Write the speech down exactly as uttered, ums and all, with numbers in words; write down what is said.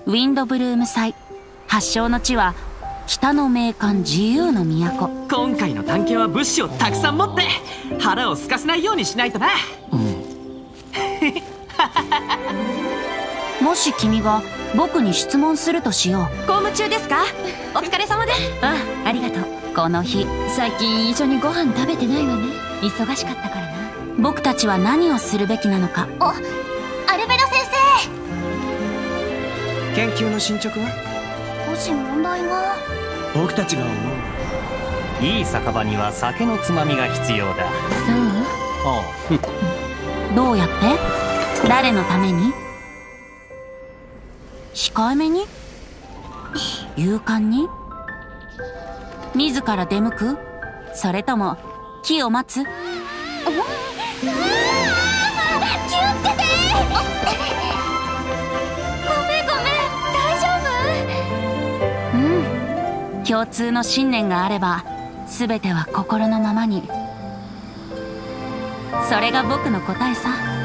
ウィンドブルーム祭発祥の地は北の名館自由の都。 今回の探検は物資をたくさん持って腹を空かせないようにしないとな。 もし君が僕に質問するとしよう。 公務中ですか？お疲れ様です。 ああ、ありがとう。この日最近一緒にご飯食べてないわね。忙しかったからな。 僕たちは何をするべきなのか。 お、アルベロ先生。研究の進捗は？ 少し問題が。 僕たちが思ういい酒場には酒のつまみが必要だ。 そう？ おうどうやって？誰のために？控えめに？勇敢に？自ら出向く？それとも木を待つ？ 気をつけて！ごめんごめん、大丈夫？ うん、共通の信念があれば全ては心のままに。それが僕の答えさ。